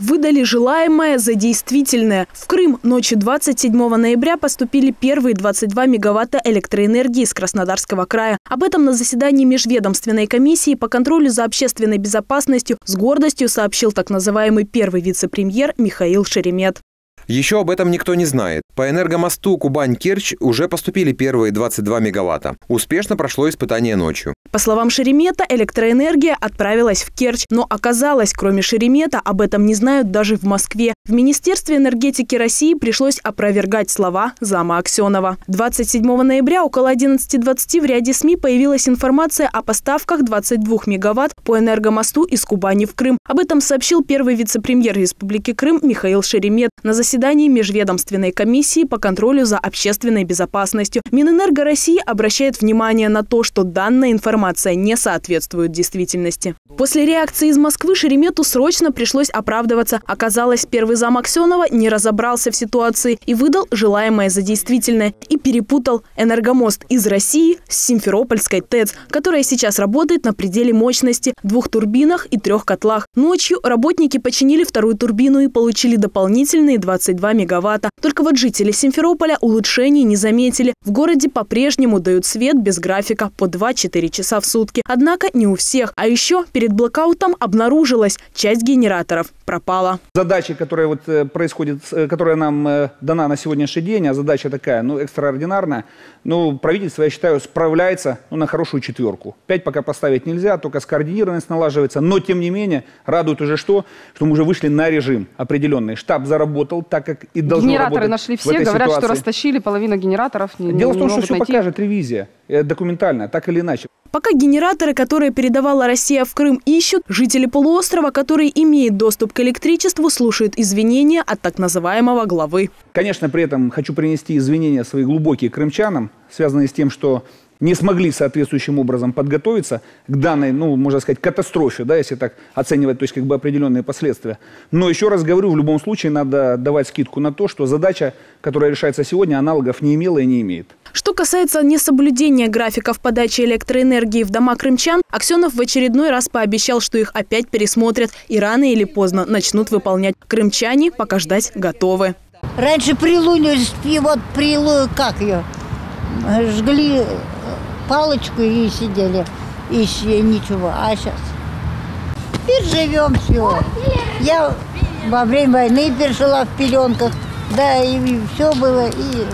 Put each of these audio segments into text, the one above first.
Выдали желаемое за действительное. В Крым ночью 27 ноября поступили первые 22 мегаватта электроэнергии из Краснодарского края. Об этом на заседании Межведомственной комиссии по контролю за общественной безопасностью с гордостью сообщил так называемый первый вице-премьер Михаил Шеремет. Еще об этом никто не знает. По энергомосту Кубань-Керчь уже поступили первые 22 мегаватта. Успешно прошло испытание ночью. По словам Шеремета, электроэнергия отправилась в Керчь. Но оказалось, кроме Шеремета, об этом не знают даже в Москве. В Министерстве энергетики России пришлось опровергать слова зама Аксенова. 27 ноября около 11:20 в ряде СМИ появилась информация о поставках 22 мегаватт по энергомосту из Кубани в Крым. Об этом сообщил первый вице-премьер Республики Крым Михаил Шеремет на заседании Межведомственной комиссии по контролю за общественной безопасностью. Минэнерго России обращает внимание на то, что данная информация не соответствует действительности. После реакции из Москвы Шеремету срочно пришлось оправдываться. Оказалось, первый зам Аксенова не разобрался в ситуации и выдал желаемое за действительное. И перепутал энергомост из России с Симферопольской ТЭЦ, которая сейчас работает на пределе мощности, 2 турбинах и 3 котлах. Ночью работники починили 2-ю турбину и получили дополнительные 22 мегаватта. Только вот жители Симферополя улучшений не заметили. В городе по-прежнему дают свет без графика по 2-4 часа в сутки. Однако не у всех. А еще перед блэкаутом обнаружилось, часть генераторов пропала. Задача, которая происходит, которая нам дана на сегодняшний день, а задача такая, экстраординарная, правительство, я считаю, справляется на хорошую 4. 5 пока поставить нельзя, только скоординированность налаживается. Но, тем не менее, радует уже что мы уже вышли на режим определенный. Штаб заработал так, как и должно Генераторы работать. Нашли все, говорят, что растащили половину генераторов. Дело в том, что все покажет ревизия документальная, так или иначе. Пока генераторы, которые передавала Россия в Крым, ищут, жители полуострова, которые имеют доступ к электричеству, слушают извинения от так называемого главы. Конечно, при этом хочу принести извинения свои глубокие крымчанам, связанные с тем, что не смогли соответствующим образом подготовиться к данной, можно сказать, катастрофе, если так оценивать, то есть определенные последствия. Но еще раз говорю, в любом случае надо давать скидку на то, что задача, которая решается сегодня, аналогов не имела и не имеет. Что касается несоблюдения графиков подачи электроэнергии в дома крымчан, Аксенов в очередной раз пообещал, что их опять пересмотрят и рано или поздно начнут выполнять. Крымчане пока ждать готовы. Раньше жгли палочку и сидели, и ничего, а сейчас теперь живем все. Я во время войны пережила в пеленках, и все было,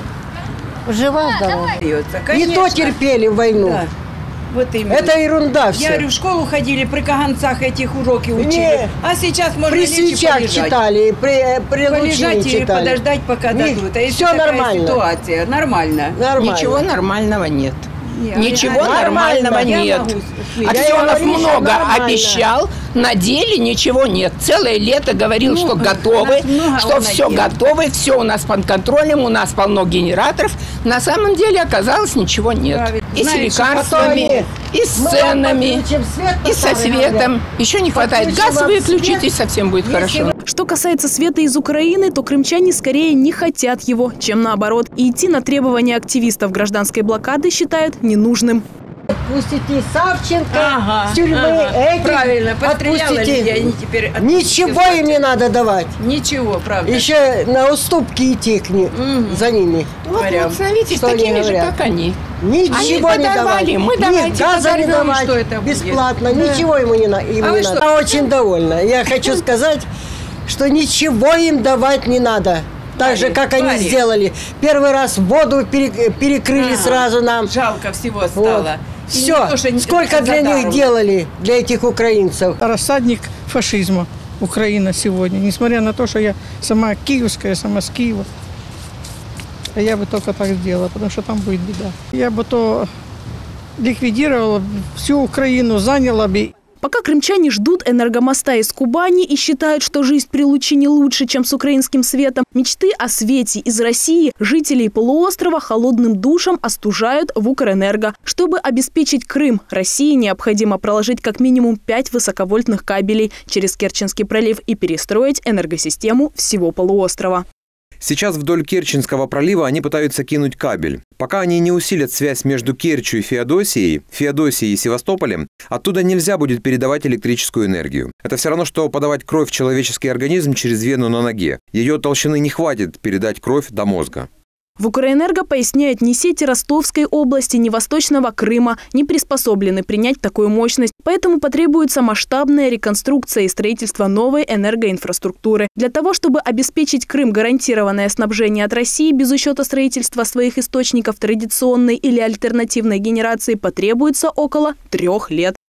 и жива-здорова. И то терпели войну. Да. Вот именно. Это ерунда все. Я говорю, в школу ходили, при каганцах этих уроки учили. Не, а сейчас можно при свечах читали, при лучине читали. И подождать, пока дадут. А все нормально. Ситуация, нормально. Ничего нормального нет. Ничего нормального нет. Аксенов много обещал, на деле ничего нет. Целое лето говорил, что готовы, что все готовы, все у нас под контролем, у нас полно генераторов. На самом деле оказалось ничего нет. И с лекарствами, и с ценами, и со светом. Еще не хватает. Газ выключить, и совсем будет хорошо. Что касается света из Украины, то крымчане скорее не хотят его, чем наоборот. И идти на требования активистов гражданской блокады считают ненужным. Отпустите Савченко с тюрьмы, этих. Правильно, отпустите. Они теперь ничего им не надо давать. Ничего, правда. Еще на уступки идти за ними. Вот становитесь такими же, как они. Ничего не давали. Мы давайте газа не давать, что это бесплатно. Ничего ему не надо. Я очень довольна. Я хочу сказать, что ничего им давать не надо. Так же, как они сделали. Первый раз воду перекрыли сразу нам. Жалко всего стало. Все. Сколько для них делали, для этих украинцев. Рассадник фашизма Украина сегодня. Несмотря на то, что я сама киевская, сама с Киева. Я бы только так сделала, потому что там будет беда. Я бы то ликвидировала всю Украину, заняла бы. Пока крымчане ждут энергомоста из Кубани и считают, что жизнь при Лучине лучше, чем с украинским светом, мечты о свете из России жителей полуострова холодным душем остужают в Укрэнерго. Чтобы обеспечить Крым, России необходимо проложить как минимум 5 высоковольтных кабелей через Керченский пролив и перестроить энергосистему всего полуострова. Сейчас вдоль Керченского пролива они пытаются кинуть кабель. Пока они не усилят связь между Керчью и Феодосией и Севастополем, оттуда нельзя будет передавать электрическую энергию. Это все равно, что подавать кровь в человеческий организм через вену на ноге. Ее толщины не хватит передать кровь до мозга. В Укрэнерго поясняют, ни сети Ростовской области, ни Восточного Крыма не приспособлены принять такую мощность. Поэтому потребуется масштабная реконструкция и строительство новой энергоинфраструктуры. Для того, чтобы обеспечить Крым гарантированное снабжение от России без учета строительства своих источников традиционной или альтернативной генерации, потребуется около 3 лет.